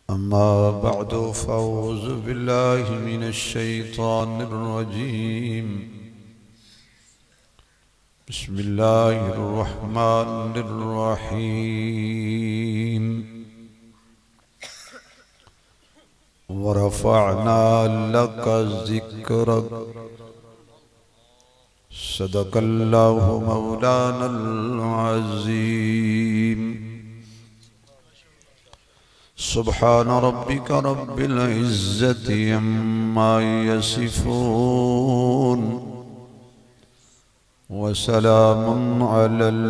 अम्मा बअद फ़अऊज़ु बिल्लाहि मिनश्शैतानिर रजीम बिस्मिल्लाहिर रहमानिर रहीम व रफ़अना लका ज़िक्रक सदक़ल्लाहु मौलानल अज़ीम। सुब्हान रब्बिका रब्बिल इज़्ज़ति अम्मा यसिफ़ून व सलामुन अलल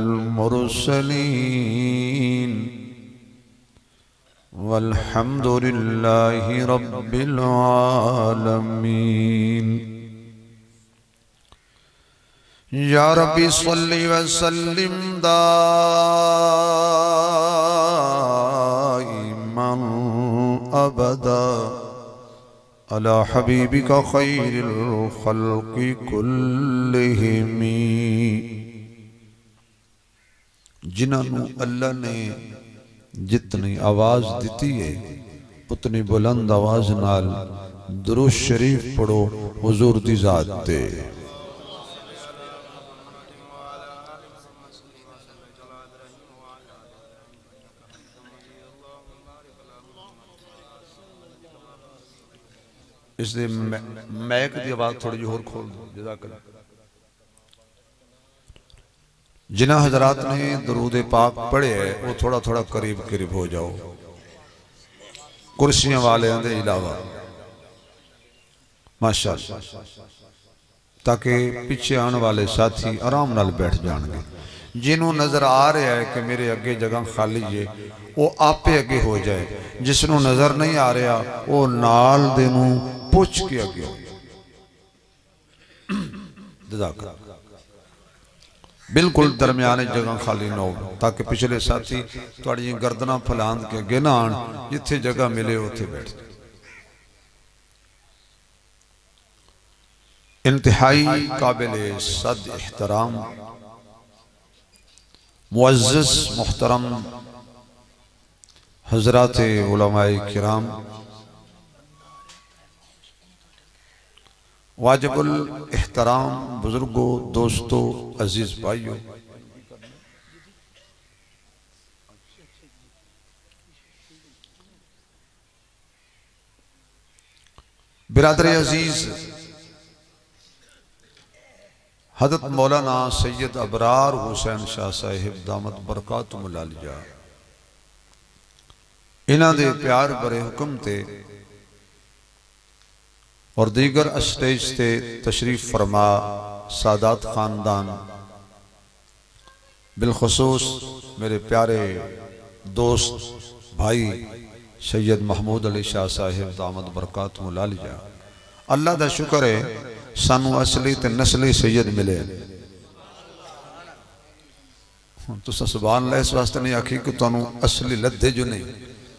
मुरसलीन वल्हम्दुलिल्लाहि रब्बिल आलमीन। या रब्बी सल्लि व सल्लिम दाइमन अबदा अला हबीबिका खैरिल खल्क़ि कुल्लिहिमी। जिन्होंने अल्लाह ने जितनी आवाज़ दी है उतनी बुलंद आवाज़ नाल दुरूद शरीफ पढ़ो हुजूर दी ज़ात ते। इसलिए मैक की आवाज़ थोड़ी जी होर खोल दो जज़ाकल्लाह। जिन्हें हजरात ने दरूद पाक पढ़े है वो थोड़ा थोड़ा करीब करीब हो जाओ, कुर्सियां वाले के अलावा माशाअल्लाह, ताकि पीछे आने वाले साथी आराम नाल बैठ जाएंगे। जिन्हों नजर आ रहा है कि मेरे अगे जगह खाली है वो आपे अगे हो जाए, जिसनों नजर नहीं आ रहा वो नाल दे नूं पुछ के अगे हो। बिल्कुल दरम्याने जगह खाली ना हो ताकि पिछले साथी थोड़ी गर्दना फैलान के अगे ना आन, जिथे जगह मिले उत्थे बैठ। इंतहाई काबिले सद एहतराम मुअज़्ज़ज़ मुहतरम हज़रात उलमाए किराम, वाजिबुल एहतराम बुजुर्गों, दोस्तों, अजीज भाइयों, बिरादर अजीज, हज़रत मौलाना सैयद अबरार हुसैन शाह साहिब दामत बरकातुहुल आलिया इन्हां दे प्यार भरे हुक्म ते और दीगर स्टेज से तशरीफ फरमा सादात खानदान, बिलखसूस मेरे प्यारे दोस्त भाई सैयद महमूद अली शाह साहिब दामद बरकातुहुल आलिया, अल्लाह का शुक्र है सानू असली ते नस्ली सैयद मिले। तुसा सुभान अल्लाह इस वास्ते नहीं आखी कि तुहानू असली लद्दे जो नहीं।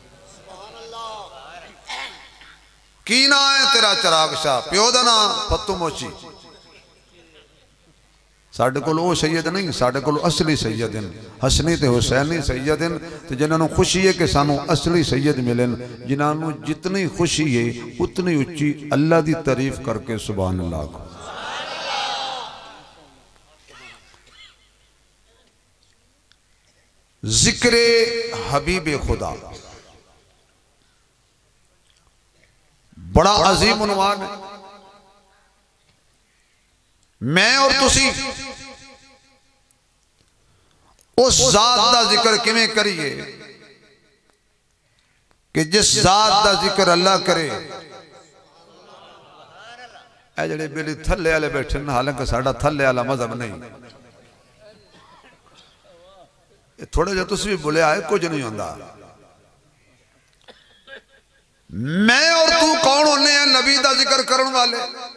की ना है तेरा चिराग शाह, प्यो दा ना फत्तू मोची। साडे कोल वो सैयद नहीं, साडे कोल असली सैयद हैं, हसनी ते हुसैनी सैयद हैं। तो जिन्होंने खुशी है कि सानू असली सैयद मिलन, जिन्होंने जितनी खुशी है उतनी उच्ची अल्लाह की तारीफ करके सुभान अल्लाह को। जिक्रे हबीबे खुदा बड़ा अजीम उन्वान है। मैं और तुसी उस जात का जिक्र किवें करिए कि जिस जात का जिक्र अल्लाह करे। ए जड़े बेली थल्ले वाले बैठे न, हालांकि साडा थल्ले वाला मजहब नहीं, थोड़ा जा तुसी भी बोले आए कुछ नहीं होता। मैं और तू कौन होने हैं? नबी का जिक्र करने वाले।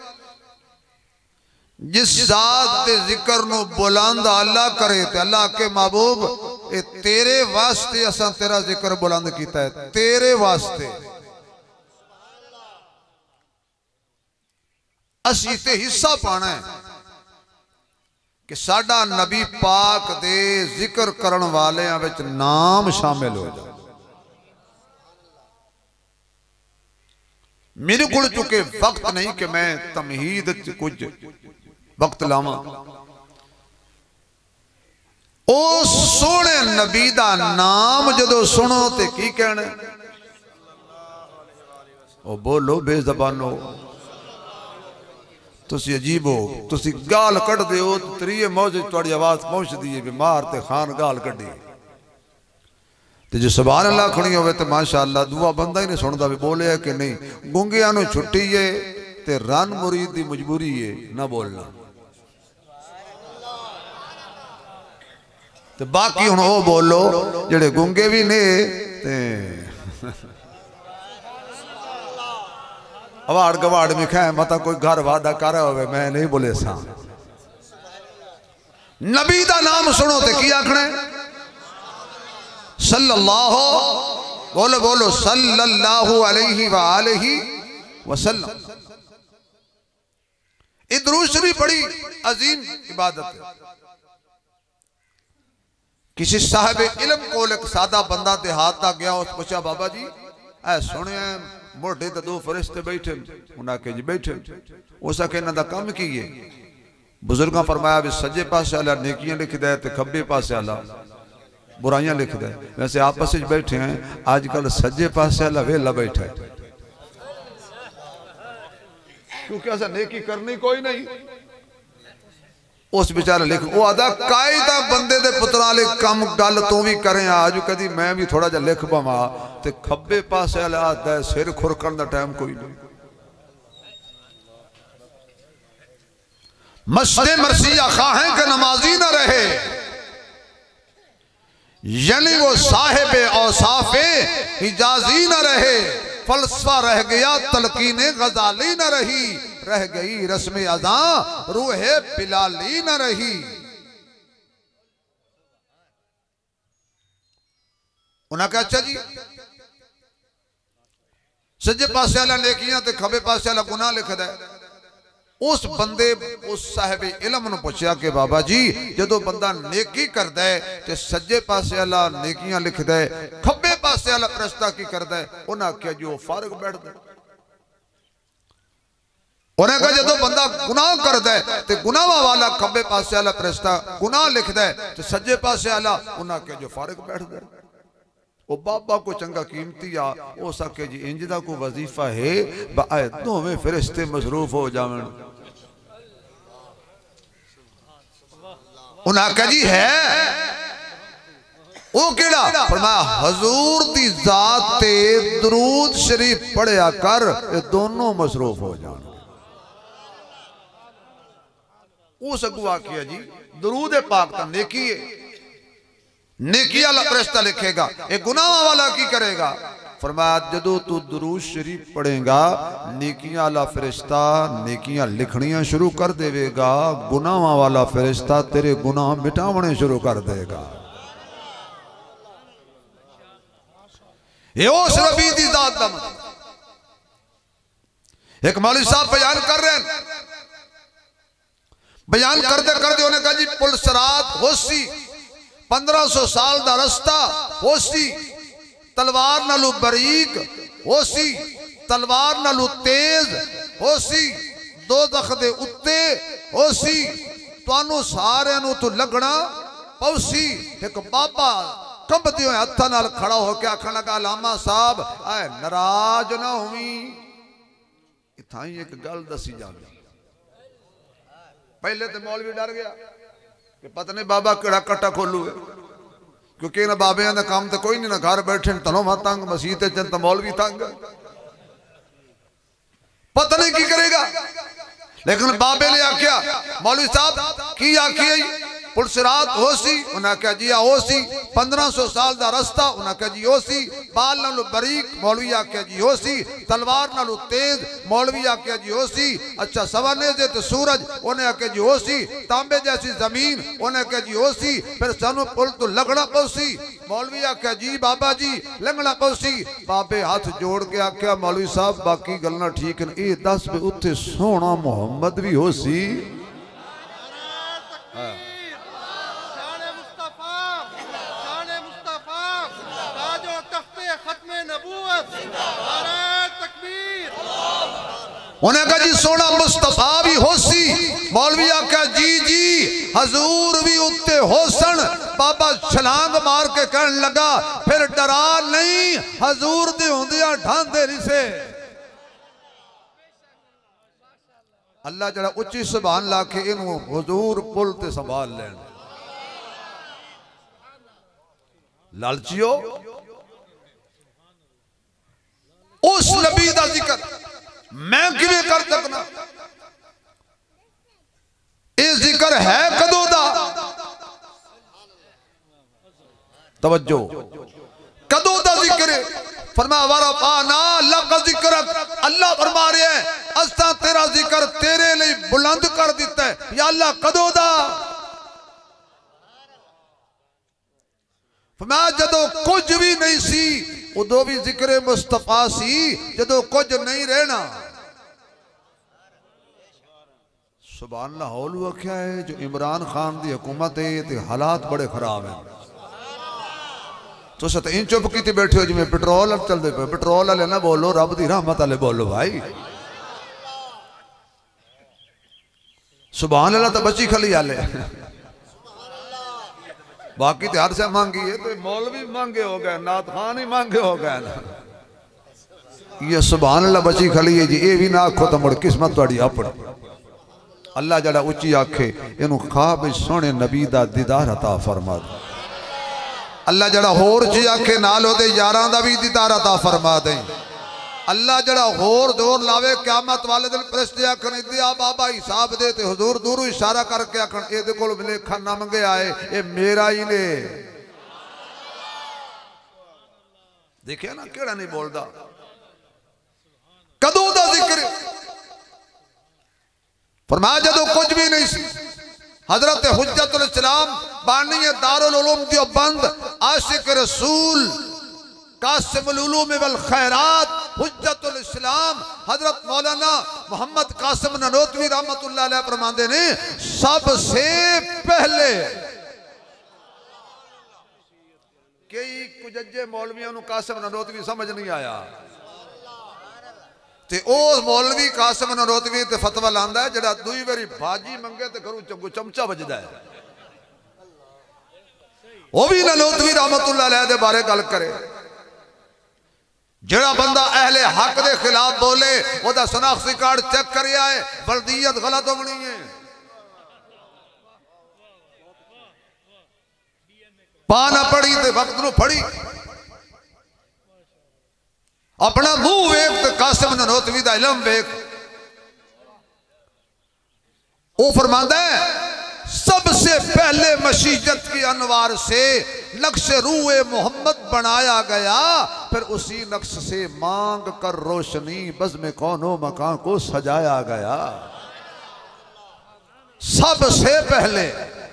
जिस जात के जिक्र नो बुलंद अल्लाह करे ते अल्लाह के महबूब ए तेरे वास्ते असा तेरा जिक्र बुलंद किया है, तेरे वास्ते। असी ते हिस्सा पाना है कि साडा नबी पाक दे जिक्र करन वाले विच नाम शामिल हो जाए। मेरे को चुके वक्त नहीं कि मैं तमहीद कुछ वक्त लावा। ओ सोने नबी दा नाम जदों सुनो ते की कहना, ओ बोलो बेज़बानो, तुसी अजीब हो, तुसी गाल कट दे हो त्रीए मौज तुहाडी आवाज पहुंचदी है बीमार ते खान गाल कड्डी ते जो सुभान अल्लाह खड़ी होवे ते माशाअल्लाह दुआ बंदा ही नहीं सुनदा भी बोले है कि नहीं। गुंगियां नूं छुट्टी है ते रन मुरीद दी मजबूरी है ना बोलना ते बाकी हुण ओ बोलो जेड़े गुंगे भी ने ते अवाड़ गवाड़ में खाए मता कोई घर वादा कर होवे मैं नहीं बोले सा। नबी दा नाम सुनो ते की आखना सल्लल्लाहु, बोलो बोलो सल्लल्लाहु अलैहि व आलिहि वसल्लम। ये दुरूद शरीफ बड़ी अजीम इबादत है। किसी साहिब इल्म को एक सादा बंदा ते हाथ आ गया, उस पूछा बाबा जी ऐ सुने मोटे तो दो फरिश्ते बैठे, उन्हें आखे जी बैठे, उस आखे इन्हां दा काम की है। बुजुर्गां फरमाया भी सज्जे पासे वाला नेकियां लिखदा है ते खब्बे पासे वाला बुराइयां लिखदा है। वैसे आपस में बैठे हैं, आजकल सज्जे पासे वाला वेला बैठा है क्योंकि ऐसा नेकी करनी कोई नहीं। उस बेचारा लिख वो आदा कायदा बंदे दे पुत्रा ले कम गल तू भी करें आज कदी मैं भी थोड़ा जा लिख पवा ते खब्बे पासे वाला आदा सिर खुरकण दा टाइम कोई नहीं। मस्जिद मरसिया खाहें कि नमाजी ना रहे, यानी वो साहिब औसाफे हिजाजी ना रहे। फलसफा रह गया तलकीने गजाली न रही, रह गई रस्म अज़ा रूहे बिलाली न रही। उन्हें कहा अच्छा जी सज्जे पासे वाला नेकियां ते खबे पासे वाला गुनाह लिखदा है। उस बंदे उस साहिब इल्म नूं पुछया कि बाबा जी जदों बंदा नेकी करदा है ते सज्जे पासे वाला नेकियां लिखदा है, खब्बे पासे वाला फरिश्ता की करदा है? उन्हें आख्या जी वो फारग बैठदा है। उन्हें कहा जदों बंदा गुनाह करदा है ते गुनाह वाला खब्बे पासे वाला फरिश्ता गुनाह लिखदा है ते सज्जे पासे वाला उन्हें आख्या जो फारग बैठदा है। वो बाबा को चंगा कीमती आ उस आखे जी इंज दा कोई वजीफा है दोवें फरिश्ते मसरूफ हो जावन। उन्हें आख्या जी है वो केड़ा? फरमाया हजूर दी जात ते दरूद शरीफ पढ़िया कर, ये दोनों मसरूफ हो जान। उस अगू आखिया जी दरूद पाक ता नेकी है, नेकी वाला फरिश्ता लिखेगा, ये गुनाह वाला की करेगा? फरमाया जदों तू दुरूद शरीफ पढ़ेगा नेकियां वाला फरिश्ता नेकियां लिखनियां शुरू कर देवेगा, गुनाह वाला फरिश्ता तेरे गुनाह मिटावने शुरू कर देगा। ये उस नबी दी जात दा एक मौलवी साहब बयान कर रहे हैं, बयान करते करते उन्हें कहा जी पुल सरात होसी 1500 साल दा रस्ता होसी, तलवार नालू बरीक होसी, तलवार नालू तेज होसी, दोज़ख दे उत्ते होसी, तुहानू सारे नू तो लगना पौसी। एक बाबा कंबदे हुए हत्थां नाल खड़ा होकर आखन लगा लामा साहब आए नाराज ना होवी, इत्थां ही एक गल दसी जांदी। पहले तो मौलवी डर गया कि पता नहीं बाबा केड़ा कट्टा खोलू है, क्योंकि इन्हें बाबिया का काम तो कोई नहीं, ना घर बैठे तनों वा तंग मसीत चंद मौलवी तंग, पता नहीं की करेगा। लेकिन बाबे ने आख्या मौलवी साहब की आखिए पुलसरात होसी, उन्हें आख्या जी होसी, 1500 साल का रस्ता, उन्हें आख्या जी होसी, बाल नालू बरीक मौलवी आख्या जी होसी, तलवार नालू तेज मौलवी आख्या जी होसी, अच्छा सवा नेज़े ते सूरज उन्हें आख्या जी होसी, तांबे जैसी जमीन उन्हें आख्या जी होसी, फिर सानू पुल तो लगना पौसी। मौलवी आख्या जी बाबा जी लंघना पौसी। बाबे हाथ जोड़ के आख्या मौलवी साहब बाकी गल्लां ठीक ने, ये दस भी उत्थे सोहना मुहम्मद भी होसी। उन्हें कहा जी सोना मुस्तफा भी होसी। मौलवी आख्या जी जी हजूर भी उत्ते होसन। बाबा छलांग मार के कहने लगा फिर डरा नहीं, हजूर दे होंदियां ढांदे नहीं से। अल्लाह जरा उच्ची सुभान ला के इनू हुजूर पुल ते संभाल लेन। लालचियो उस नबी दा जिक्र मैं किवें कर सकना? ये जिक्र है कदों दा? तवज्जो, कदों दा जिक्र है? फरमाया वरफाना लका जिक्रक। अल्लाह फरमा रहे हैं असा तेरा जिक्र तेरे लिए बुलंद कर दिता है। या अल्लाह कदों दा? फरमाया जदों कुछ भी नहीं सी उदों भी जिक्र मुस्तफा सी, जदों कुछ नहीं रहना। सुभान अल्लाह। हौल हुआ क्या है जो इमरान खान की हुकूमत है ते हालात बड़े खराब हैं। तो सत इन चुप की बैठे हो जिमें पेट्रोल चलते पे। पेट्रोल वाले ना बोलो, रब की रहमत वाले बोलो भाई। सुभान अल्लाह तो बची खली आले, बाकी तो हर से मांगी है। तो मौलवी मांगे हो गए, नात खान ही मांगे हो गए ना। ये सुभान अल्लाह बची खली है जी। ये भी ना आखो तो मुड़ किस्मत थोड़ी अपनी। अल्लाह जड़ा उच्ची आखे इनू ख्वाब सोने नबी दा दीदार अता फरमा दे। अल्लाह जड़ा होर जी आखे नाल ओदे यारां दा भी दीदार अता फरमा दे। अल्लाह जड़ा होर जोर लावे क़यामत वाले दिन फरिश्ते आखन दिया बाबा हिसाब दे ते हुजूर दूरों इशारा करके आखन ए दे कोल लेखा ना मंगे आए, ए मेरा ही ने। देखिए ना केड़ा नहीं बोलदा। कदों दा जिक्र? फरमाया जदों कुछ भी नहीं सी। हजरत हुज्जतुल इस्लाम बानी दारुल उलूम देवबंद आशिक रसूल कासिमुल उलूम वल खैरात हुज्जतुल इस्लाम हजरत मौलाना मोहम्मद कासिम ननोतवी रहमतुल्लाह अलैह फरमाते ने सबसे पहले कई कुजज्जे मौलवियों को कासिम ननोतवी समझ नहीं आया ते ओ मौलवी कासिम ननोतवी ते फतवा लांदा है जड़ा दूई बारी भाजी मंगे ते घरों चंगू चमचा बजदा है। वो भी ननोतवी रहमतुल्लाह अलैह दे बारे गल करे। जड़ा बंदा अहले हक दे खिलाफ बोले ओदा शनाख्ती कार्ड चेक करिया है, बल्दियत गलत होनी है। पाना पढ़ी ते वक्त नू फड़ी। अपना मुंह वेख ते कासिम ननोतवी दा इल्म वेख। वो फरमांदा है सबसे पहले मशीजत की अनवार से नक्श रूए मोहम्मद बनाया गया, फिर उसी नक्श से मांग कर रोशनी बज़्म कौनो मकान को सजाया गया। सबसे पहले,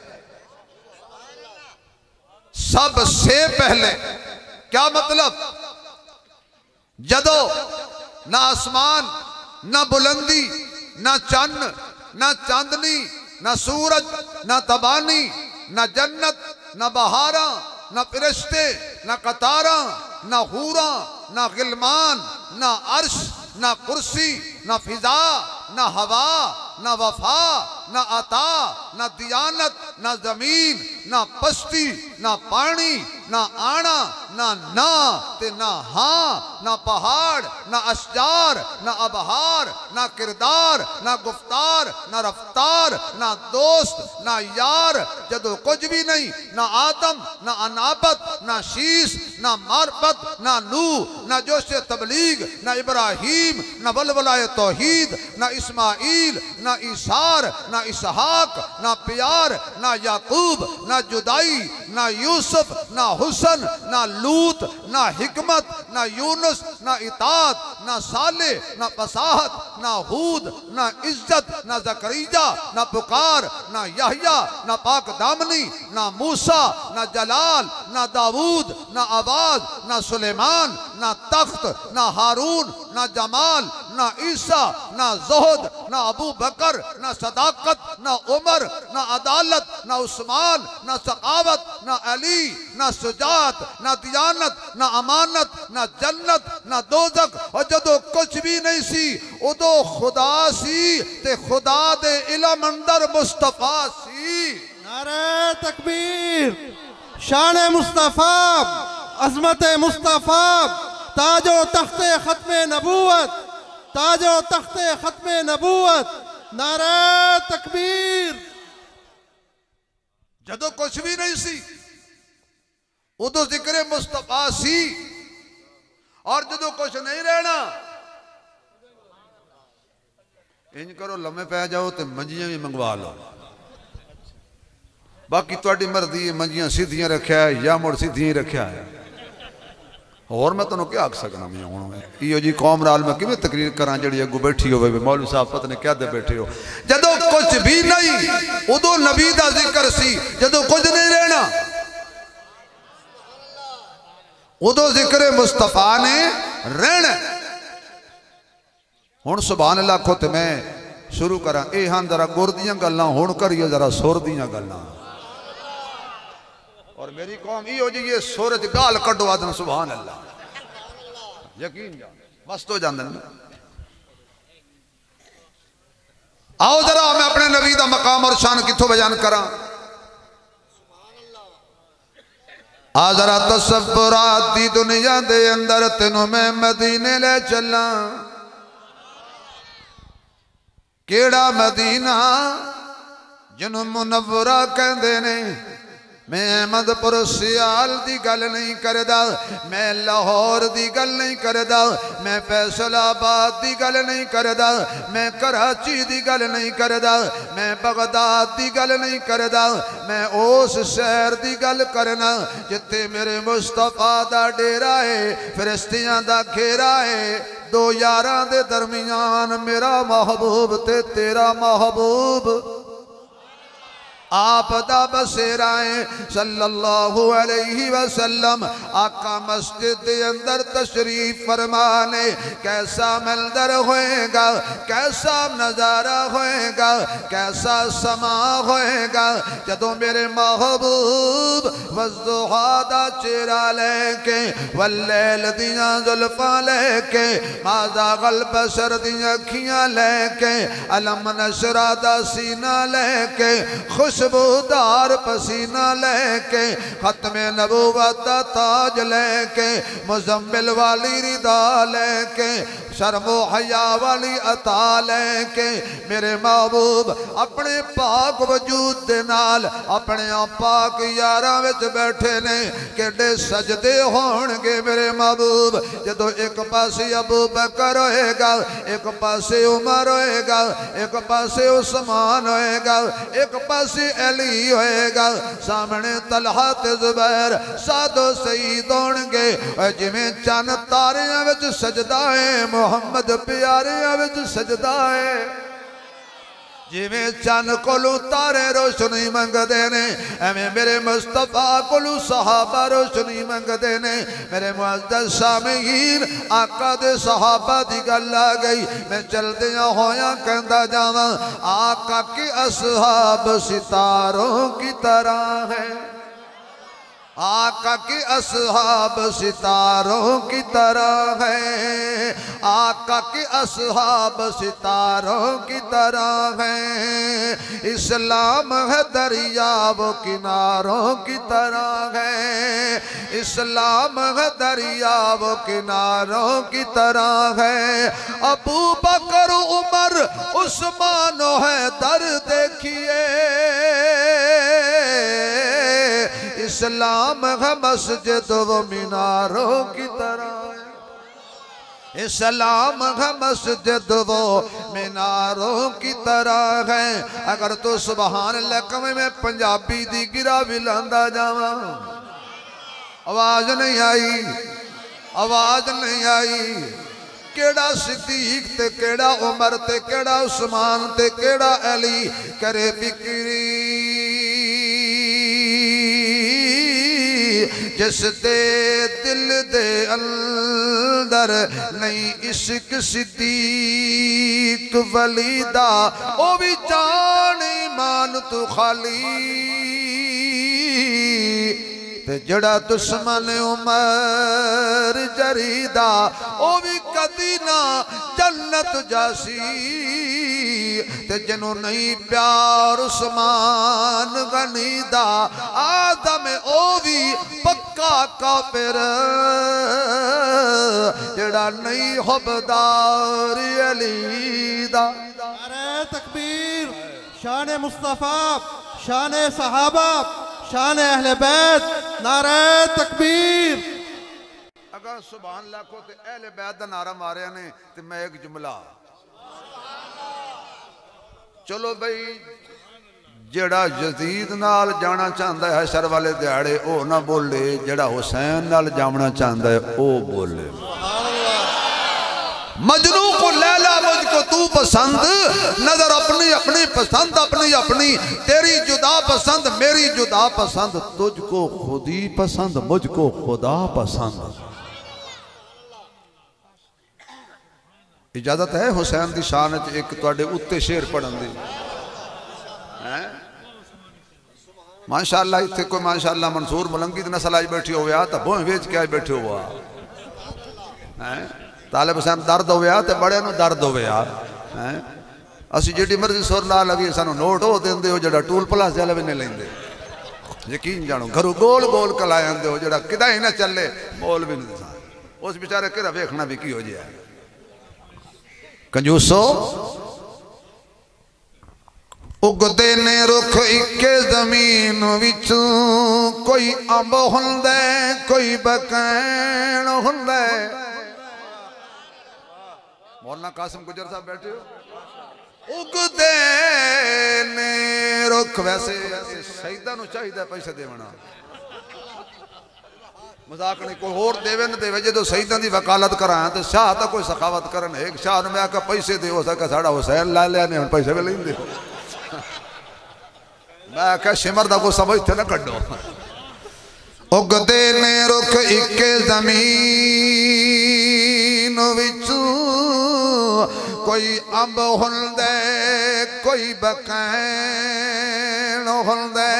सबसे पहले क्या मतलब? जदो ना आसमान, ना बुलंदी, ना चन्न, ना चांदनी, ना सूरज, ना तबानी, ना जन्नत, ना बहारा, ना फिरिश्ते, ना कतारा, ना हूरा, ना गिलमान, ना अर्श, ना कुर्सी, ना फिजा, ना हवा, ना वफा, ना अता, ना दियानत, ना जमीन, ना पस्ती, ना पानी, ना आना, ना ते ना हाँ, ना पहाड़, ना अशजार, ना अबहार, ना किरदार, ना गुफ्तार, ना रफ्तार, ना दोस्त, ना यार, जदो कुछ भी नहीं, ना आदम, ना अनाबत, ना शीश, ना मार्फत, ना नू, ना जोशे तबलीग, ना इब्राहीम, ना वलवलाए तौहीद, ना इस्माइल, ना ईसार, ना इसहाक, ना प्यार, ना याकूब, ना जुदाई, ना यूसुफ, ना हुसन, ना लूत, ना हिकमत, ना यूनुस, ना इतात, ना साले, ना फसाहत, ना हूद, ना इज्जत, ना जकरिया, ना पुकार, ना यहया, ना पाक दामनी, ना मूसा, ना जलाल, ना दाऊद, ना आवाज, ना सुलेमान, ना तख्त, ना हारून, ना जमाल, ना ईसा, ना ज़ुहद, ना अबू बकर, ना सदाकत, ना उमर, ना अदालत, ना उस्मान, ना सखावत, ना अली, ना सुजात, ना दियानत, ना अमानत, ना जन्नत, ना दोजक। और जदों कुछ भी नहीं सी उदो खुदा सी ते खुदा दे इल्म अंदर मुस्तफा सी। नारे तकबीर, शान मुस्तफा, अजमत मुस्तफा, ताजो तख्ते खत्मे नबूवत, ताजो तख्ते खत्मे नबूवत। नारे तकबीर। जदों कुछ भी नहीं सी उदो जिक्र मुस्तफा सी, और जदों कुछ नहीं रहना इंज करो लम्हे पै जाओ तो मंजियां भी मंगवा लो, बाकी तुहाडी मर्जी है। मंजियां सीधियां रखा है या मुड़ सीधियां रखा है, और मैं तुहानू क्या आख सकना। मैं हूँ इो जी कौम नाल मैं किवें तकरीर करा जी अगू बैठी हो मौलवी साहब पता नहीं क्या दे बैठे हो। जदों कुछ भी नहीं उदो नबी का जिक्र सी, जदों कुछ नहीं रहना उदो जिक्र मुस्तफा ने रहना। हुण सुभान अल्लाह को तो मैं शुरू करा ये हाँ जरा गुर दियां गल्लां, हुण करिए जरा सुर दियां गल्लां। और मेरी कौम इहो जी ये सुर च गाल कड्डो आदम सुभान अल्लाह, यकीन जान बस तो जांदे ना। आओ जरा मैं अपने नबी दा मकाम और शान किथों बयान करा। आ जरा तसव्वुरात दी दुनिया दे अंदर तेनों मैं मदीने ले चला। केड़ा मदीना जिन्हों मुनव्वरा कहंदे ने। मैं अहमदपुर सियाल दी गल नहीं करदा, मैं लाहौर दी गल नहीं करदा, मैं फैसलाबाद दी गल नहीं करदा, मैं कराची दी गल नहीं करदा, मैं बगदाद दी गल नहीं करदा। मैं उस शहर दी गल करना जिथे मेरे मुस्तफा दा डेरा है, फरिश्तियां दा घेरा है। दो यारां दे दरमियान मेरा महबूब ते तेरा महबूब आप दा बसेरा है सल्लल्लाहु अलैहि वसल्लम। आका मस्जिद के अंदर तशरीफ फरमाने, कैसा मंजर होएगा, कैसा नजारा होएगा, कैसा समा होएगा जदों मेरे महबूब वज़्ज़ुहा दा चेहरा लेके, वल्लैल दियां जुल्फां लेके, माज़ा गल बशर दियां अखियां लेके, अलम नशरा दा सीना लेके, खुशबूदार पसीना लेके, खत्मे नबूवत दा ताज लेके, मुज़म्मिल वाली रिदा लेके, शर्मो हया वाली अता लेके, मेरे महबूब अपने पाक वजूद दे नाल अपने पाक यारां विच बैठे ने। केडे सजदे होणगे मेरे महबूब जदों एक पासे अबू बकर होएगा, एक पासे उमर होएगा, एक पासे उस्मान होएगा, एक पासे अली होएगा, सामने तलहा ते ज़ुबैर सादो सईद होणगे। जिवें चन्न तारियां विच सजदा है, मोहम्मद प्यारियां विच सजदा है। जिवें चन्न कोलों तारे रोशनी मंगदे ने, एवें मेरे मुस्तफा कोलों सहाबा रोशनी मंगदे ने। मेरे मुअज़्ज़ज़ सामीन आका दे सहाबा दी गल आ गई, मैं चलदियां होया कहंदा जावां आका के असहाब सितारों की तरह है। आका के असहाब सितारों की तरह है, आका के असहाब सितारों की तरह है। इस्लाम है दरिया वो किनारों की तरह है, इस्लाम है दरिया वो किनारों की तरह है। अबू बकर उमर उस्मान है दर देखिए, इस्लाम है मस्जिद व मीनारों की तरह, इस्लाम है मस्जिद वो मीनारों की तरह है। अगर तो सुभान अल्लाह कमे में पंजाबी दी गिरा भी लांदा जावा, आवाज नहीं आई, आवाज नहीं आई। केड़ा सिद्दीक ते केड़ा उमर ते केड़ा उस्मान ते केड़ा अली करे बिक्री, जिस दे दिल दे अंदर नहीं इश्क सिद्दीक वली दा, ओ भी जान ईमान तू खाली ते जड़ा दुश्मन उमर जरीदा ओ भी कदी ना जन्नत जासी ते जिन्हों नहीं प्यार उस्मान गनी दा आदम ओ भी पक्का काफिर जड़ा नहीं हुबदार अली दा। नारे तकबीर, शान मुस्तफ़ा, शान सहाबा, शान अहले बैत, नारे तकबीर। अगर सुभान अल्लाह को ते अहले बैत दा नारा मारिया ने ते मैं एक जुमला चलो भाई जड़ा यजीद नाल जाना चाहता है हशर वाले दिहाड़े ओ ना बोले, जड़ा हुसैन नाल जाना चाहता है ओ बोले। मजनू को लैला मुझको तू पसंद, नजर अपनी अपनी पसंद अपनी अपनी, तेरी जुदा पसंद मेरी जुदा पसंद, तुझको खुदी पसंद मुझको खुदा पसंद। इजाजत है हुसैन की शान च एक तुहाडे उत्ते शेर पढ़न दी? माशाअल्लाह इत्थे कोई माशाअल्लाह मंसूर मलंगी दी नस्ल आज बैठी हो तो बोह वेच के आज बैठे हुआ है। तालिब हुसैन दर्द हो तो बड़े नु दर्द हो है। असी जिहड़ी मर्जी सुर ला लगी सानू नोट हो देंदे हो जड़ा टूल प्लस वाले भी नहीं लेंदे। यकीन जानो घरों गोल गोल कला आंदे हो जड़ा किदा ही ना चले मोल भी नहीं दिसा। उस बेचारे केरा वेखना भी की हो जाए। कंजूसो उगदे ने रुख इके जमीन विचों, कोई अंब हुंदा कोई बकैन हुंदा। मौलाना कासिम गुजर साहब बैठे हो। उगदे ने रुख, वैसे शहीदां नूं चाहिदा पैसे देवना, मजाक नहीं। कोई होर देवे न देवे, जो शहीदां दी वकालत कराया तो शाह तो कोई सखावत करन। एक शाह ने मैं आखा पैसे दे, हो सका साड़ा हुसैन ला लिया ने पैसे भी लेंदे। मैं आखा सिमर दा को समझ थे ना कड्डो। उगदे ने रुख इके जमीन विचों, कोई अंब हुंदा कोई बकैन हुंदा,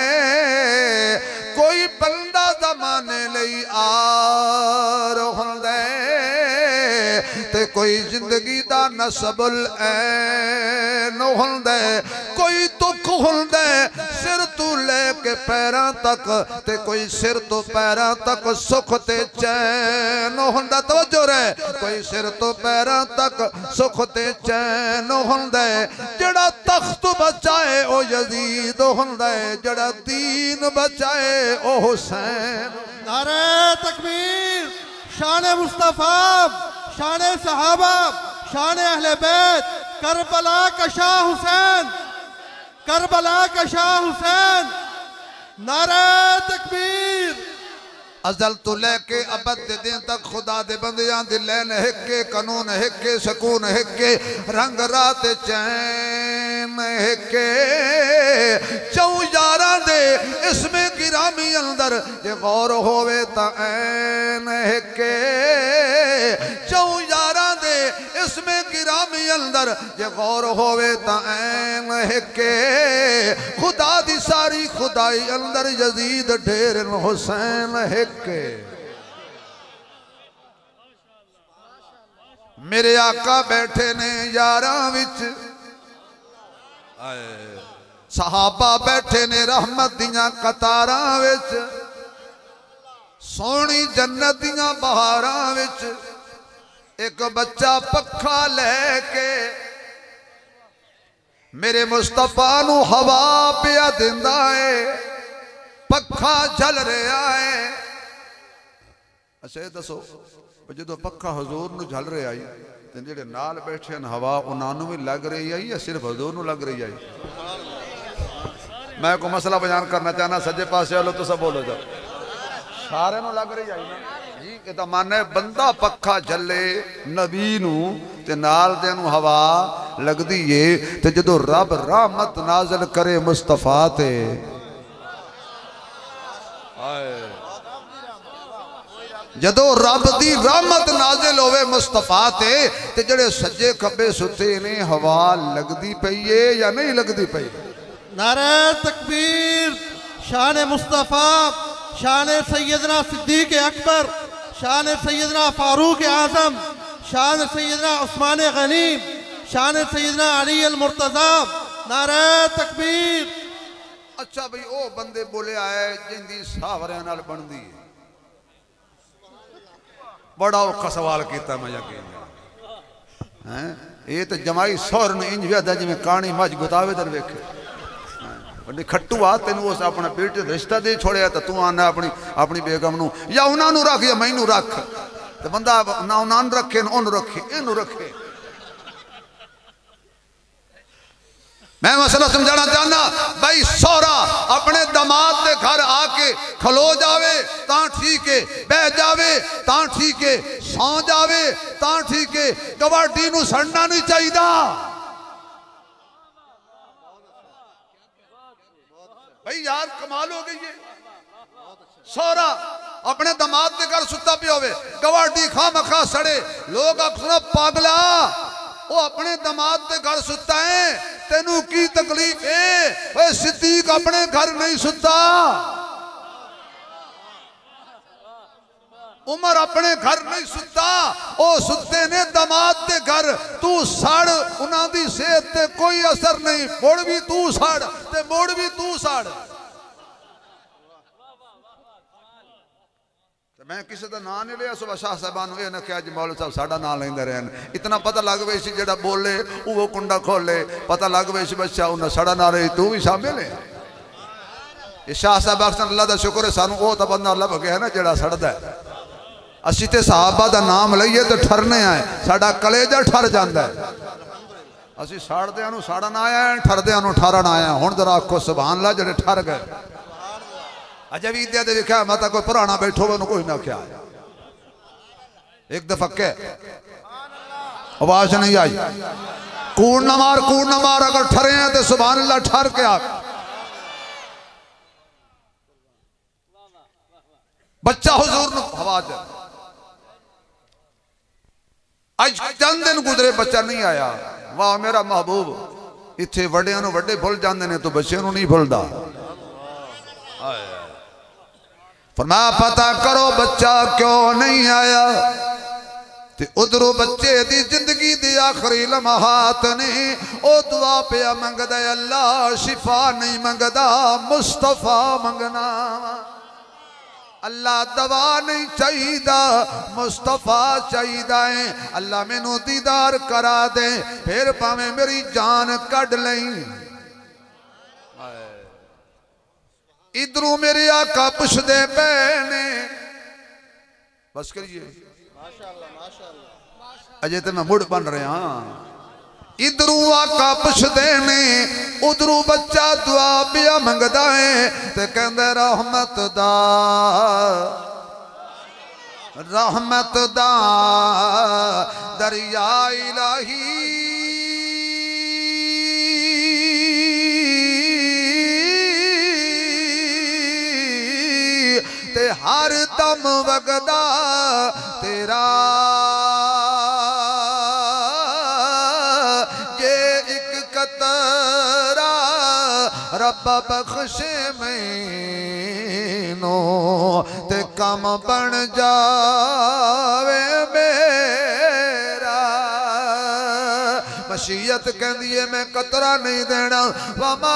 कोई बंदा ज़माने लई आर हुंदा ते कोई जिंदगी दा नसबुल ऐन हुंदा। कोई दुख हुंदा सिर तू लेके पैरां तक ते कोई सिर तो पैरां तक सुख ते चैन हुंदा। तवज्जो रे, कोई सिर तो पैरां तक सुख ते चैन हुंदा। जड़ा तख्त बचाए ओ यजीद हुंदा, जड़ा दीन बचाए ओ हुसैन। नारे तकबीर, शान मुस्तफ़ा, शान सहाबा, शान अहले बैत, करबला का शाह हुसैन, करबला का शाह हुसैन। नारे तकबीर। अजल तो लेके अबद दे दिन तक खुदा दे बंदियां दी लैन हिक्के, कानून हिक्के, सकून हिक्के, रंग रात चैन हिक्के। चौ यारां दे इसमें गिरामी अंदर जे गौर होवे ता ऐन हिक्के। चौ यारां दे इसमें गिरामी अंदर जे गौर होवे ता ऐन हिक्के। खुदा दी सारी खुदाई अंदर यजीद ढेर हुसैन हिक्के। मेरे आका बैठे ने यारां विच, सहाबा बैठे ने रहमत दियां कतारां विच, सोहनी जन्नत दियां बहारां विच। एक बच्चा पक्खा लेके मेरे मुस्तफा नू हवा पिया दिंदा है, पक्खा चल रहा है। अच्छा दसो जो पक्खा हजूर नू झल रहा है तो जेडे नाल बैठे हवा उन्होंने भी लग रही है या सिर्फ हजूर नू लग रही है? मैं को मसला बयान करना चाहना, सज्जे पासे वालों तो सब बोलो जब सारे नू लग रही है ना जी। ये तो माने बंदा पक्खा झले नबी नू ते नाल दे नू हवा लगदी है। ते जदों रब रहमत नाज़िल करे मुस्तफा ते, जदों रब दी रहमत नाज़िल होवे मुस्तफा ते जड़े सज्जे खब्बे सुते ने हवा लगदी पई है या नहीं लगदी पई? नारे तकबीर, शान मुस्तफ़ा, शान सैयदना सिद्दीक अकबर, शान सैयदना फारूक आजम, शान सैयदना उस्मान गनी, शान सैयदना अली अल मुर्तज़ा। नारे तकबीर। अच्छा भाई ओ बंदे बोले आए जिंदी सावरियां नाल बनदी है। बड़ा औखा सवाल किया मैं यकीन है। ये तो जमाई सौर ने इंज व्यादा जिमें कानी मज गुतावे दर वेखे बड़ी खट्टू आ तेन उस अपना बेटे रिश्ता दे छोड़िया तो तू आना अपनी बेगम नू या उन्होंने रख या मैनू रख। तो बंदा ना उन्होंने रखे ना उन्होंने रखे इनू रखे। मैं मसला समझाना चाहना भाई सौरा अपने दामाद के घर आके खलो जावे ता ठीक है, बह जावे ता ठीक है, सौ जावे ता ठीक है। कबाडी नू सड़ना नहीं चाहिए। भाई यार कमाल हो गई है। सौरा अपने दामाद के घर सुता पिया होवे कबाडी खा मखा सड़े लोग अक्सर पागला वो अपने दामाद के घर सुता है तेनू की तकलीफ है। सिद्दीक अपने घर नहीं सुता, उमर अपने घर नहीं सुता, वो सुते ने दामाद के घर। तू सड़ उन्हां दी सेहत ते कोई असर नहीं, मुड़ भी तू सड़ ते मुड़ भी तू सड़। मैं किसी का नाम नहीं लिया सुबह शाह साहबान ये ना क्या जी मौलवी साहब साडा नाम लेंदे रहन। इतना पता लग गई सी जेड़ा बोले वो कुंडा खोले पता लग गई सी बच्चा उन्हें साडा नाम रही तू भी शामिल है। ये शाह साहब अक्सर अल्लाह का शुक्र है सानू वो तो बंदा लभ गया ना जेड़ा सड़दा है। असी ते सहाबा का नाम लईए तो ठरने आए साडा कलेजा ठर जाता है। असी साड़दियां नू साड़ा ना आया ठरदियां नू ठरन आया। हुण जरा आखो सुभान अल्लाह जेड़े ठर गए। अजय भी दे देखा मैं कोई पुराना बैठो मैं कोई ना क्या एक दफा के आवाज नहीं आई कूड़ न मार अगर ठरे हैं तो सुभान अल्लाह ठर के आप बच्चा हुजूर ने आवाज आज चंद दिन गुजरे बच्चा नहीं आया। वाह मेरा महबूब इत्थे वड्डियां नूं वड्डे भुल जांदे ने तो बच्चे नूं नहीं भुलदा। फरमाया पता करो बच्चा क्यों नहीं आया। ते उधरों बच्चे दी जिंदगी दे आखिरी लम्हात ने ओ दुआ पिया मंगदा अल्लाह शिफा नहीं मंगदा मुस्तफा मंगना। अल्लाह दवा नहीं चाहिदा मुस्तफा चाहिदा है। अल्लाह मैनू दीदार करा दे फिर भावें मेरी जान कढ़ लई। इधरों मेरे आका पुछदे पे ने बस करिए अजय तो मैं मुड़ बन रहा। इधरों आका पुछदे ने उधरों बच्चा दुआ पिया मंगदा है ते कहंदे रहमत दा दरिया इलाही ते हर दम वगदा तेरा ये एक कतरा रब बख्शे मैनू ते कम बन जावे मेरा। मशीयत कहती है मैं कतरा नहीं देना। वमा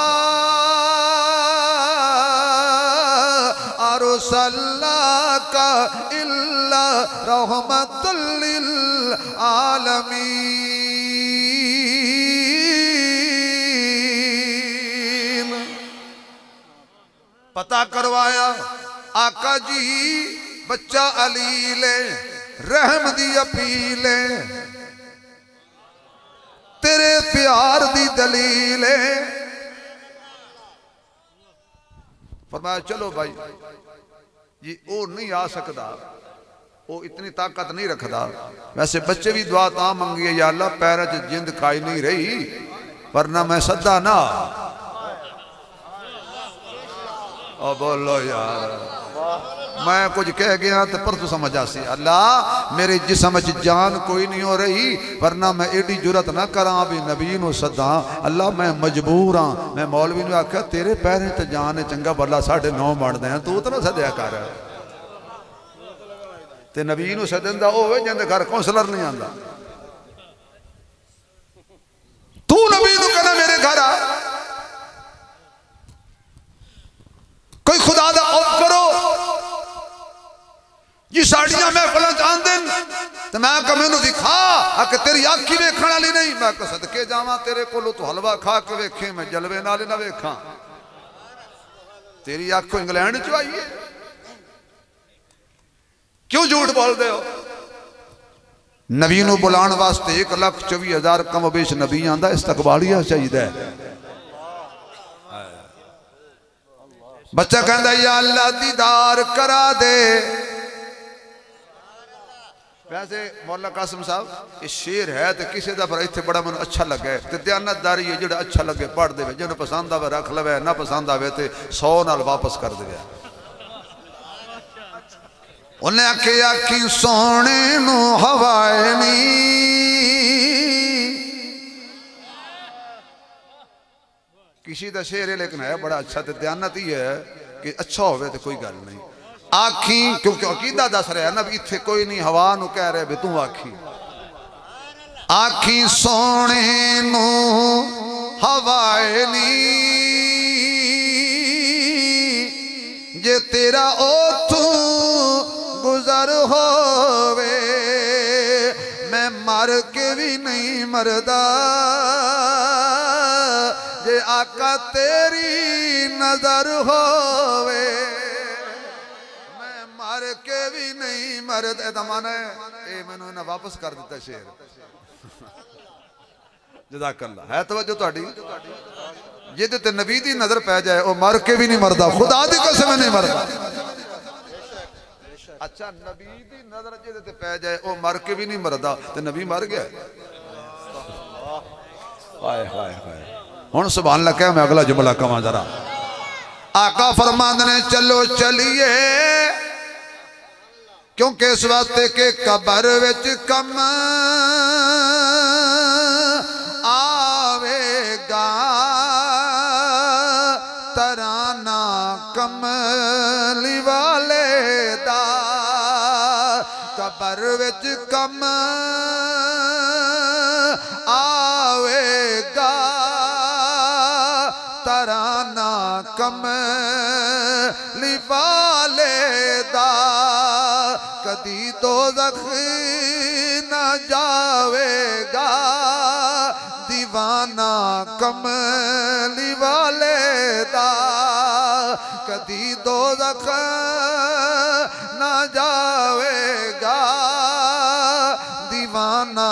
अरसलनाका इल्ला रहमतल लिल आलमीन। पता करवाया आका जी बच्चा अली ले रहम दी अपील तेरे प्यार दी दलील। फरमाया चलो भाई जी वो नहीं आ सकता वो इतनी ताकत नहीं रखता। वैसे बच्चे भी दुआ ता मंगी या अल्लाह पैर च जिंद खाई नहीं रही वरना मैं सदा ना। ओ बोलो यार मैं कुछ कह गया तो पर तू समझ आसी अल्लाह मेरे जिस्म च जान कोई नहीं हो रही वरना मैं एडी जुरत ना करा भी नबी नूं सदा अल्लाह मैं मजबूर हाँ। मैं मौलवी ने आख्या तेरे पैरें ते जान चंगा बल्ला 9:30 बनते हैं तू तो ना सद्या कर ते नबी नूं सदन दा होवे जिंदे घर काउंसलर नहीं आंदा तू नबी नूं कहना मेरे घर आ कोई खुदा दा औफ करो जी साड़ियां महफिल आंदे तो मैं कह मैनू दिखा कि तेरी अखी वेखण वाली नहीं मैं कह सदके जावां तेरे कोलों तू हलवा खा के वेखे मैं जलवे नाल ना वेखा तेरी अख इंग्लैंड चो आई है क्यों झूठ बोलते हो नबी नूं बुलाण वास्ते 1,24,000 कम बेश नबी आंदा इस्तकबालिया चाहिए बच्चा कहता या अल्लाह दीदार करा दे वैसे मौला कासिम साहब ये शेर है तो किसी का पर इतने बड़ा मैं अच्छा लगे तो दयानतदारी है जो अच्छा लगे पढ़ दे जिन्हें पसंद आवे रख लवे ना पसंद आवे तो 100 नाल वापस कर दे उन्हें आखे आखी सोने नू हवाए नी किसी का शेर है लेकिन है बड़ा अच्छा तो दयानत ही है कि अच्छा होवे तो कोई गल नहीं आखी क्योंकि अकीदा दस रहा ना भी इत्थे कोई नहीं हवा नू कह रहे भी तू आखी आखी सोने नू हवाए नी जे तेरा ओथू गुजर होवे मैं मर के भी नहीं मरदा जे आका तेरी नजर होवे मैं मर के भी नहीं मरदा दमाना ए मैनू इन्हें वापस कर दिता शेर जज़ाकल्लाह है तवज्जो तुहाडी जिहदे ते नबी दी नजर पै जाए वो मर के भी नहीं मरदा खुदा दी कसम नहीं मरदा अच्छा नबी दी नजर जिहदे ते पै जाए वो मर के भी नहीं मरदा ते नबी मर गया हाय हाय हाय हुण सुभान अल्लाह कह मैं अगला जुमला कवां जरा आका फरमांदे ने चलो चलिए क्योंकि इस वास्ते के कबर विच कम आवेगा तराना कमली वाले दा कबर विच कम आवेगा तराना कमली वाले दा कदी दोज़ख न जावेगा दीवाना कमली वाले दा कदी दोज़ख न जावेगा दीवाना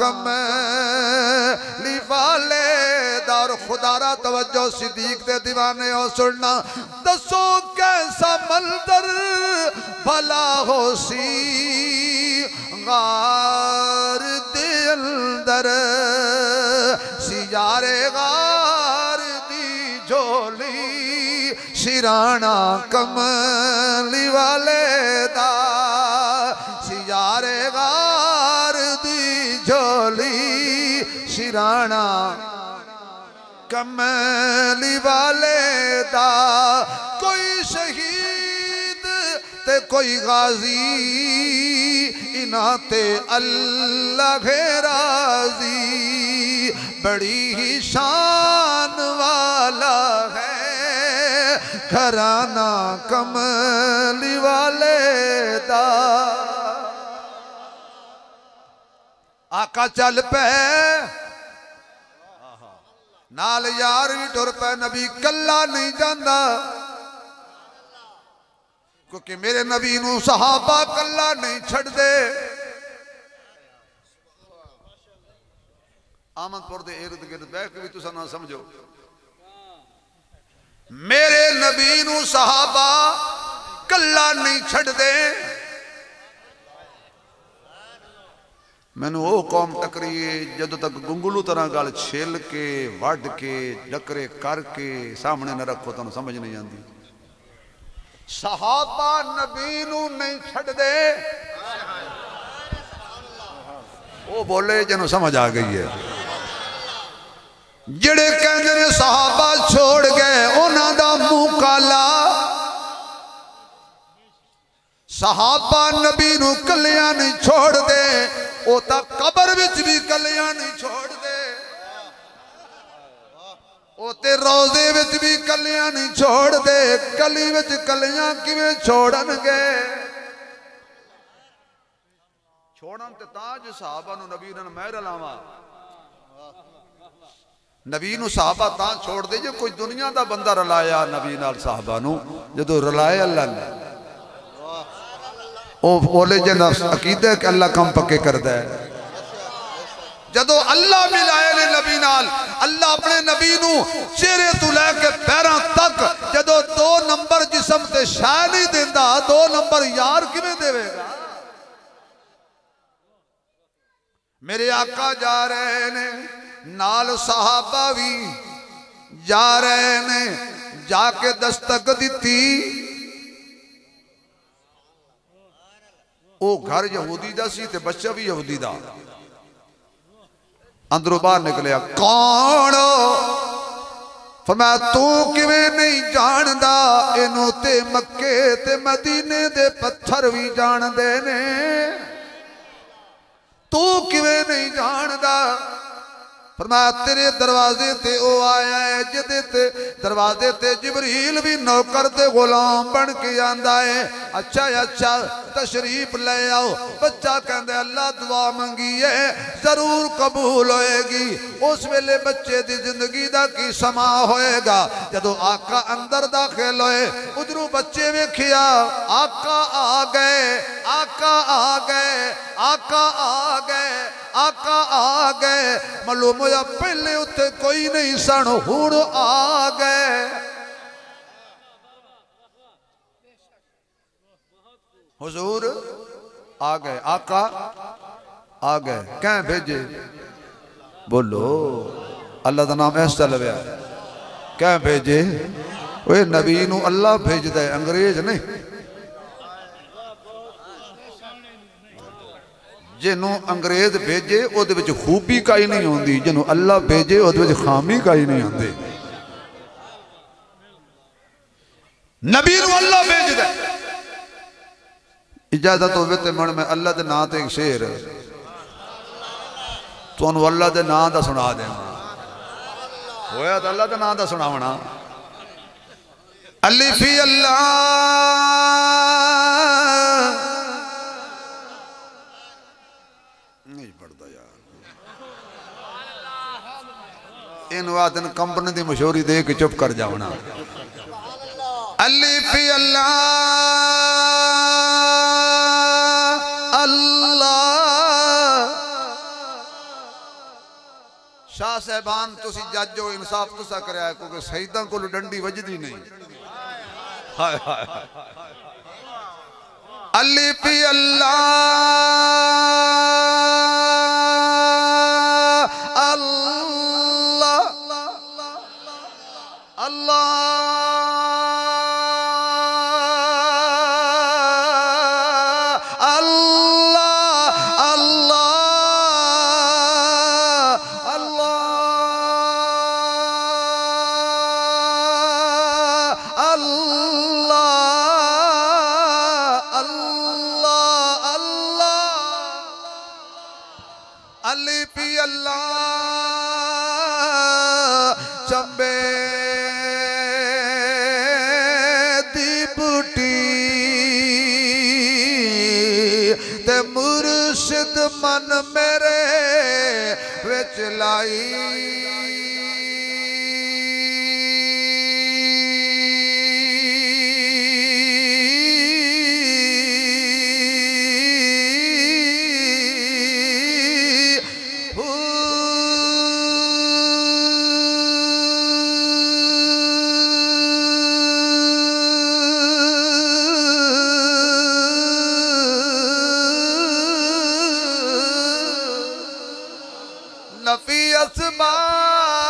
कमली वाले दा और खुदारा तवज्जो सिद्दीक दे दीवाने हो सुनना दसो कैसा मंजर भला हो सी गार दे अंदर सियारे गार दी झोली सिराना कमली वाले दा सियारे गार दी झोली सिराना कमली वाले दा कोई शहीद ते कोई गाजी इना ते अल्लाह राजी बड़ी ही शान वाला है घराना कमली वाले दा आका चल पे नाल यार भी टुर पे नबी कल्ला नहीं जाता क्योंकि मेरे नबी नू सहाबा कल्ला नहीं छड़ दे आमदपुर दे इर्द गिर्द बैठ के भी तुसा ना समझो मेरे नबी नू सहाबा कल्ला नहीं छड़ दे मैनू वो कौम टकरी जदों तक गुंगलू तरह गल छिल के वढ़ के डकरे करके सामने न रखो तुहानू समझ नहीं आती सहाबा नबी नू नहीं छड़ दे। वो बोले जिन्हों समझ आ गई है। जिहड़े कहंदे ने सहाबा छोड़ गए उन्हां दा मुंह काला। सहाबा नबी नू कलियां नहीं छोड़ दे, वो तां कबर विच भी कलियां नहीं छोड़ दे, वो ते रोजे विच भी कलियां नहीं छोड़ दे। कली विच कलियां किवें छोड़नगे? छोड़न ते तां जे सहाबा नू नबी नाल महर लावा। नबी नू सहाबा तां छोड़ दे जे कोई दुनिया दा बंदा रलाया नबी नाल सहाबा नू, जदों रलाए अल्लाह ने। ओ बोले जिन्ना अकीदा कि अल्लाह कम पक्के करदा है। जदों अल्लाह मिलाए ने नबी नाल, अल्लाह अपने नबी नू चेहरे तो लैके पैरों तक जदों 2 नंबर जिस्म ते शाह नहीं देंदा, 2 नंबर यार किवें देवेगा? मेरे आका जा रहे ने नाल सहाबा भी जा रहे ने, जाके दस्तक दी। वो घर यहूदी दा सी ते बच्चा भी यहूदी दा। अंदरों बाहर निकलिया, कौन? फरमाया तू किवें नहीं जानदा, इनू ते मक्के ते मदीने दे पत्थर भी जानदे ने, तू किवें नहीं जानदा? फरमाया तेरे दरवाजे ते ओ आया है जिदे ते दरवाजे ते जिबरील भी नौकर ते गुलाम बन के आंदा है। अच्छा अच्छा तशरीफ ले आओ। बच्चा कहंदा अल्लाह दुआ मंगी है जरूर कबूल होएगी। उस वेले बच्चे दी जिंदगी दा की समा होएगा? जदों आका अंदर दाखिल होए, उधरों बच्चे वेखिया आका आ गए, आका आ गए, आका आ गए, आका आ गए। मालूम होया पहले उत्थे कोई नहीं सन, हुण आ गए। हुजूर आ गए, आका आ गए। क्या भेजे? बोलो अल्लाह का नाम ऐसा लव्या। क्या भेजे? वे नबी नू अल्लाह भेजदा है, अंग्रेज नहीं। जिन्हों अंग्रेज भेजे उहदे विच खूबी काई नहीं होंदी, जिन्हों अल्लाह भेजे उहदे विच खामी काई नहीं होंदी। नबी नू अल्लाह भेजदा। इजाजत होवे ते मन मैं अल्लाह दे नाम ते एक शेर तुहानू अल्लाह दे नाम दा सुना देना। होया तो अल्लाह दे नाम दा सुनावना। अलिफी अल्लाह नहीं पढ़ता यार। इन वादन कंपनी की मशहूरी दे के चुप कर जावना। अलिफी अल्लाह शाह साहबान तुसी जज हो, इंसाफ तुसा कराया क्योंकि शहीदा को डंडी वजदी नहीं। हाय हाय अलिफी अल्लाह अल्लाह अल्लाह मन मेरे विच लाई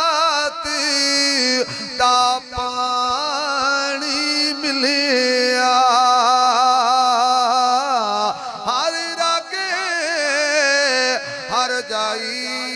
बात दा पानी मिलिया मर जाई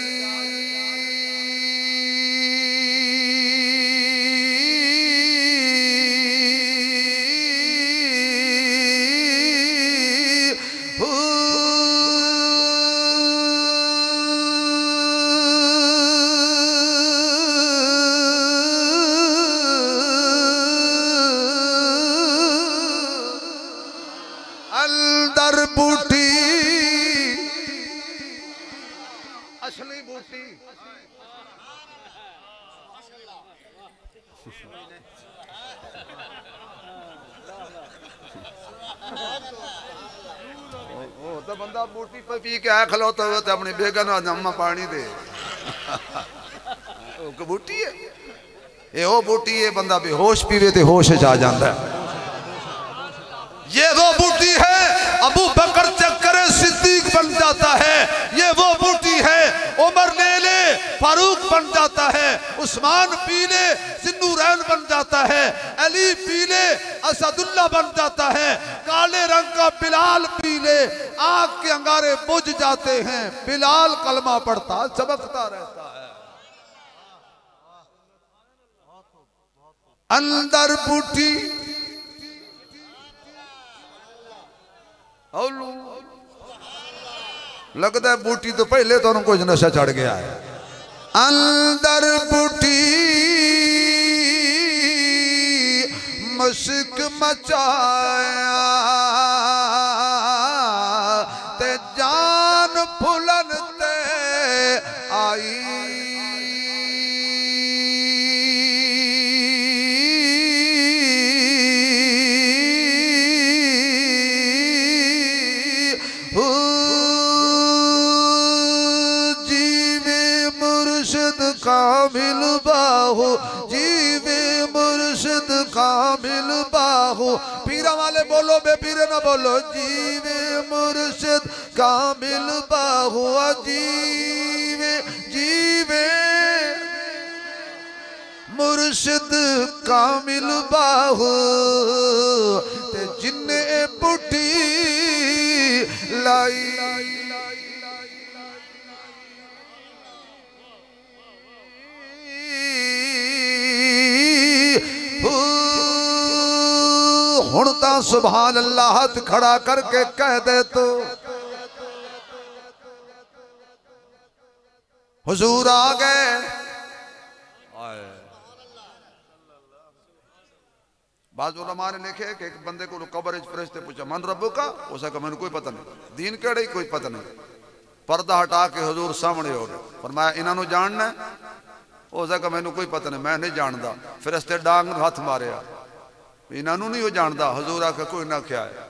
अंदर बूटी असली बूटी तो बंदा बूटी पे पी के आ खलोता हुआ तो अपनी बेगन अम्मा पानी दे बूटी है ये वो बूटी है बंदा बेहोश पीवे तो होश आ जाता है ये वो बूटी है अबू बकर चक्कर सिद्दीक बन जाता है ये वो बूटी है उमर ले ले फारूक बन जाता है उस्मान पी ले जिन्नूरैन बन जाता है अली पी ले असदुल्ला बन जाता है काले रंग का बिलाल पी ले आग के अंगारे बुझ जाते हैं बिलाल कलमा पढ़ता चमकता रहता है अंदर बूटी लगता है बूटी तो पहले तो उनको नशा चढ़ गया है अंदर बूटी मशक मचाया ते जान फुलन ते आई कामिल बाहु जीवे मुर्शिद कामिल बाहु पीरा वाले बोलो बे पीरे ना बोलो जीवे मुर्शिद कामिल बाहु जीवे जीवे मुर्शिद कामिल बाहु ते जिन्ने पुटी लाई हुणता सुभान अल्लाह हाथ खड़ा करके कह दे तो हुजूर आ गए बाज उलमा ने लिखे कि एक बंदे को कब्र फरिश्ते पूछा मन रब्बु का उसका मैंने कोई पता नहीं दीन केड़े कोई पता नहीं पर्दा हटा के हुजूर सामने हो गए फरमाया इन्हों जानना उसका मैंने कोई पता नहीं मैं नहीं जानता फरिश्ते डांग हाथ मारिया इन्हों नहीं वो जानता हजूर आखा कोई ना क्या है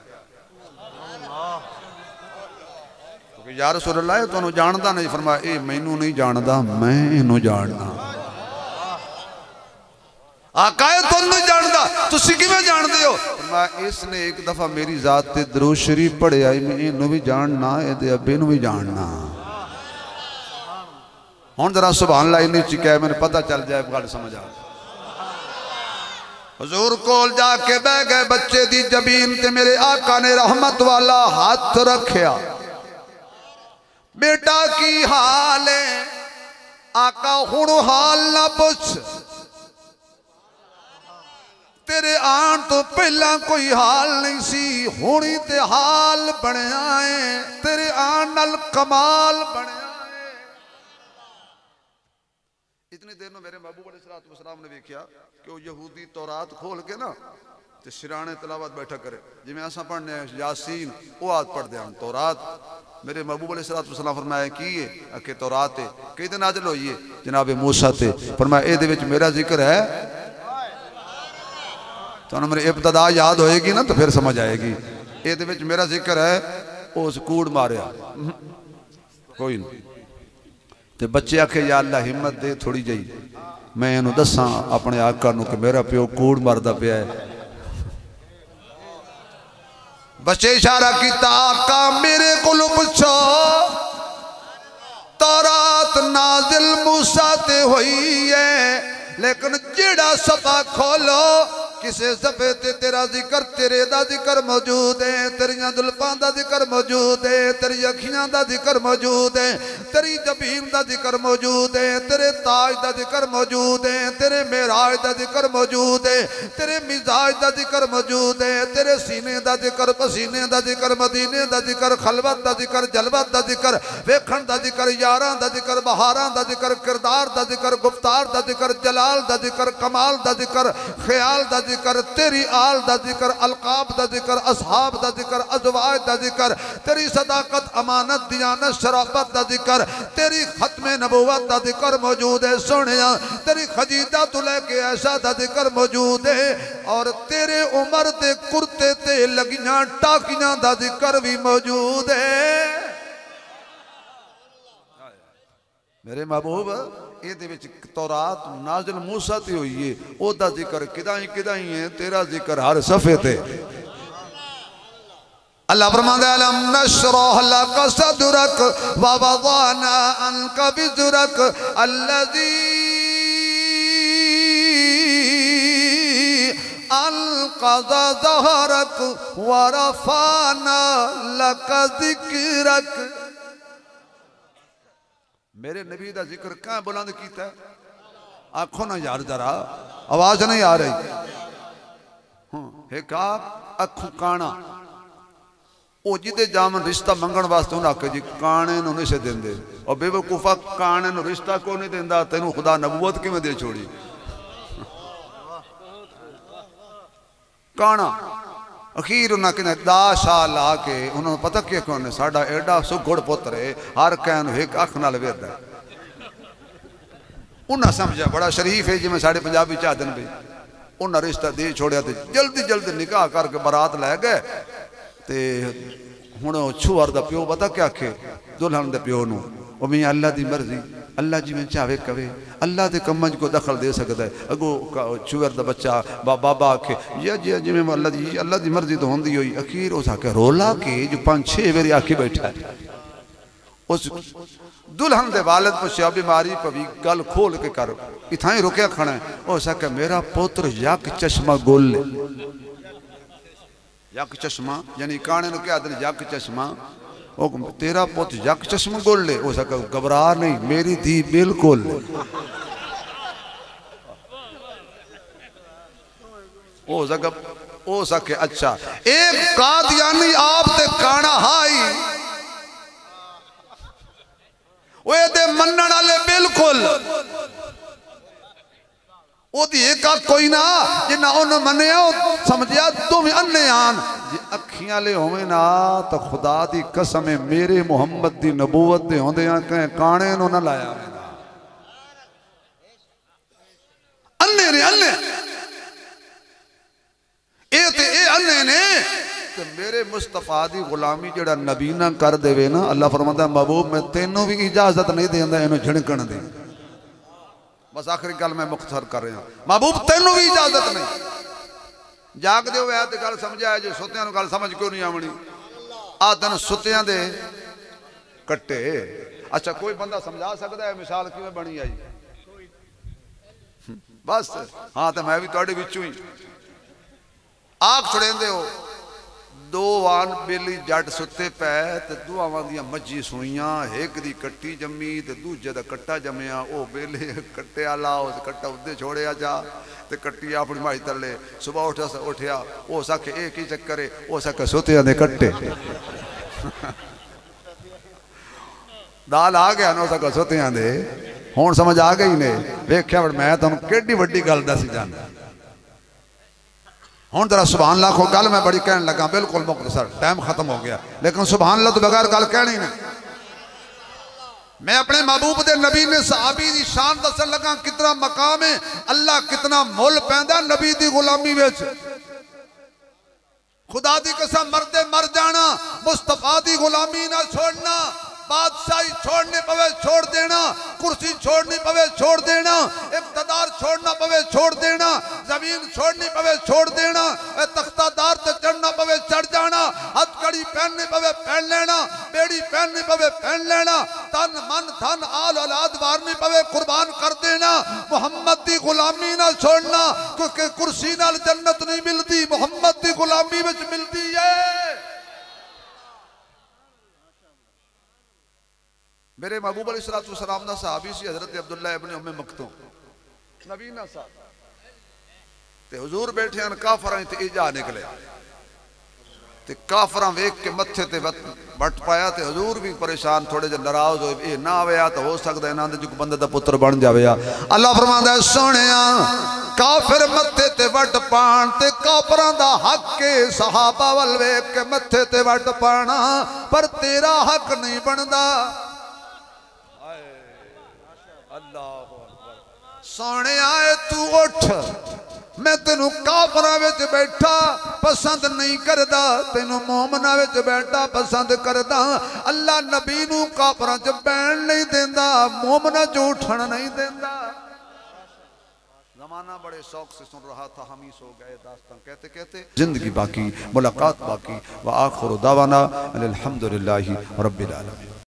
क्योंकि यार रसूलुल्लाह है तुहानू जानता नहीं फरमाया ये मैनू नहीं जानता मैं इनू जानना आका है तुम नहीं जानता तुसी किवें जानदे हो फरमाया इसने एक दफा मेरी जात ते दरूद शरीफ पढ़िया मैं इनू भी जानना इहदे अब्बे नू भी जानना हुण जरा सुभान अल्लाह इन्नी च कह मैंने पता चल जाए गल समझ आ हुजूर कोल जाके बह गए बच्चे दी जबीन ते मेरे आका ने रहमत वाला हाथ रखिया बेटा की हाल है आका हुण हाल ना पुछ तेरे आन तो पहला कोई हाल नहीं सी हुणी ते हाल बनया है तेरे आन नाल कमाल बनया इतनी देर में मेरे महबूब अलैहिस्सलाम ने देखा कि वो यहूदी तौरात खोल के ना तो सिराने तलावत बैठा करे जिमें असा पढ़ने यासीन वो आज पढ़ दिया तौरात मेरे महबूब अलैहिस्सलाम फरमाया की है कि तौरात है कई दिन नाज़िल हुई है जनाब मूसा ते फरमाया ए दे विच मेरा जिक्र है तो मेरी इब्तदा याद होएगी ना तो फिर समझ आएगी ए दे विच मेरा जिक्र है उस कूड़ मारिया कोई नहीं ते बच्चे आखे या अल्लाह हिम्मत दे थोड़ी जी मैं इन्हू दसा अपने आका नू कि मेरा प्यो कूड़ मारदा पिया है बच्चे इशारा किया आका मेरे को पुछो तौरात नाजिल मूसा ते हुई है लेकिन जेड़ा सफा खोलो किसे सफे ते तेरा जिक्र तेरे दा जिक्र मौजूद है, तेरिया जुल्फां दा जिक्र मौजूद है, तेरी अखियां दा जिक्र मौजूद है, तेरी जबीन दा जिक्र मौजूद है, तेरे ताज दा जिक्र मौजूद है, तेरे मेराज दा जिक्र मौजूद है, तेरे मिजाज दा जिक्र मौजूद है, तेरे सीने दा जिक्र, पसीने दा जिक्र, मदीने दा जिक्र, खलवत दा जिक्र, जलवत दा जिक्र, वेखण दा जिक्र, यारां दा जिक्र, बहारां दा जिक्र, किरदार दा जिक्र, गुफ्तार दा जिक्र, जलाल दा जिक्र, कमाल दा जिक्र, ख्याल दा जिक्र, तेरी आल दा जिक्र, अलकाब दा जिक्र, असहाब दा जिक्र, अज़वाज दा जिक्र, तेरी सदाकत, अमानत, दियानत, शराफत दा जिक्र, तेरी खत्मे नबूवत दा जिक्र मौजूद है। सोनिया तेरी खजीदा तो लेके ऐसा दा जिक्र मौजूद है, और तेरे उमर दे कुर्ते ते लगियां टाकियां दा जिक्र भी मौजूद है। मेरे महबूब ये तौरात नाज़िल मूसा ते हुई है, ओदा जिक्र किदाई किदाई है, तेरा जिक्र हर सफ़े ते। अल्लाह फरमाता है अलम नशरह लक सदरक व वज़अना अन्का विज़रक अल्लज़ी अनक़ज़ ज़हरक व रफ़अना लक ज़िक्रक। मेरे नबी का जिक्र क्या बुलंद किया? आखो ना यार जरा, आवाज नहीं आ रही। एक अखू काना वो जिदे जामन रिश्ता मंगण वास्ते उन्हें आखे जी काने नहीं से देंदे, और बेवकूफा काने नु रिश्ता को नहीं देंदा, तेनू खुदा नबूवत किवें दे छोड़ी। काना अखीर उन्हें कहना दा शाह ला के उन्होंने पता क्या कौन साडा एडा सुगुड़ पुत्र है, हर कैन एक अख नाल वेरदा। उन्हें समझा बड़ा शरीफ है जिवें साडे पंजाबी चाहदन भी। उन्हें रिश्ता दे छोड़िया ते जल्दी जल्दी निकाह करके बारात लै गए। ते हुण छुआर दा प्यो पता क्या आखे दुल्हन दे प्यो नूं, ओ मैं अल्लाह दी मर्जी, अल्लाह जिवें चाहे कवे, अल्लाह के कम्मां को दखल दे सकता है। अगो छुअर का बच्चा बाबा आखे जी जी जिमें अल्लाह की मर्जी तो होंगी हुई। अखीर उस आखे रोला के जो 5-6 बारी आके बैठा है। उस दुल्हन के वालिद पुछया बीमारी पवी गल खोल के कर, इतना ही रुकया खड़ा है। उस आखे मेरा पुत्र यक चश्मा गोल, यक चश्मा यानी काने क्या आदि यक चश्मा, तेरा पुत यक चश्मा गोल ले। हो सके घबरा नहीं, मेरी धी बिल्कुल। हो सके अच्छा एक कादियानी आप ते काना हाई ओए दे मनण वाले बिल्कुल ओदी एक कोई ना जिन्ना उन मनिया समझिया तुम अन्ने आन जे अखियां ले होवे ना तो खुदा दी कसम है मेरे मुहम्मद दी नबूवत दे होंदे कह काने नु ना लाया। अन्ने ने अन्ने ए अन्ने ने ते मेरे मुस्तफा दी गुलामी जेड़ा नबी ना कर देवे ना, अल्लाह फरमाता महबूब मैं तेनों भी इजाजत नहीं देंदा इन्हू झिड़कण दी। बस आखिरी गल मैं मुख्तसर कर रहा, महबूब तेनों भी इजाजत नहीं। जाग दे हुए तो गल समझाया जो सुत्तियां नूं गल समझ क्यों नहीं आवनी। आ दिन सुत्तियां दे कट्टे। अच्छा कोई बंदा समझा सकता है मिसाल किवें बनी आई? बस हाँ तो मैं भी तुहाडे विचों ही आख छड़ेंदे हो। दो वान बेली जट सुते पै ते दुआवां दियां मज्जी सुइयां, एक दी कट्टी जम्मी ते दूजे दा कट्टा जम्मिया। ओ बेले कट्टे आला उस कट्टा उदे छोड़िया जा ते कट्टी अपनी माई तले। सुबह उठिया ओ सके एक ही चक्कर है, ओ सके सुतियां दे कट्टे। दाल आ गया ना सके सुतियां दे। हुण समझ आ गई ने? वेख्या मैं तुहानूं केडी वड्डी गल दस जाना। हूँ जरा सुभान अल्लाह को गल मैं बड़ी कहने लगा, बिल्कुल मुख्तसर टाइम खत्म हो गया, लेकिन सुभान अल्लाह तो बगैर गल कहनी नहीं। मैं अपने महबूब दे नबी ने सहाबी दी शान दसन लगा कितना मकाम है, अल्लाह कितना मुल पैंदा नबी दी गुलामी विच। खुदा दी कसम मरदे मर जाना, मुस्तफा दी गुलामी ना छोड़ना, बादशाही छोड़नी पवे छोड़ देना, कुर्सी छोड़नी पवे छोड़ देना, इक़्तिदार छोड़ना पवे छोड़ देना, जमीन छोड़नी पवे छोड़ देना, तख्तादार से चढ़ना पवे चढ़ जाना, हथकड़ी पहननी पवे पहन लेना, बेड़ी पहननी पवे पहन लेना, तन मन धन आल औलाद वारनी पवे कुर्बान कर देना, मुहम्मद दी गुलामी ना छोड़ना, क्योंकि कुर्सी नाल जन्नत नहीं मिलती, मुहम्मद दी गुलामी विच मिलती है। मेरे महबूब अलैहिस्सलाम दा सहाबी सी हजरत अब्दुल्ला इब्न उम्मे मक्तूम नबीना साहब ते हुजूर बैठे हैं काफरां ते इजा निकले ते काफरां वेख के मत्थे ते वट पाया ते हुजूर भी परेशान थोड़े जे नाराज होए, ये ना आया तो हो सकदा इन्हां दे जो बंदे दा पुत्र बन जावे। अल्लाह फरमांदा है सोहणिया काफिर मत्थे ते वट पाण ते काफरां दा हक के सहाबा वल वेख के मत्थे ते वट पाना, पर तेरा हक नहीं बनदा। सोने आए तू उठ, मैं तेनू काफरा विच बैठा पसंद नहीं करदा, तेनू मोमना विच बैठा पसंद करदा। अल्लाह नबी नू काफरा च बैठ नहीं देंदा, मोमना च उठन नहीं देंदा। जमाना बड़े शौक से सुन रहा था, हम ही सो गए दास्तां कहते कहते। जिंदगी बाकी, मुलाकात बाकी। व आखिर दावाना अल्हम्दुलिल्लाहि रब्बिल आलमीन।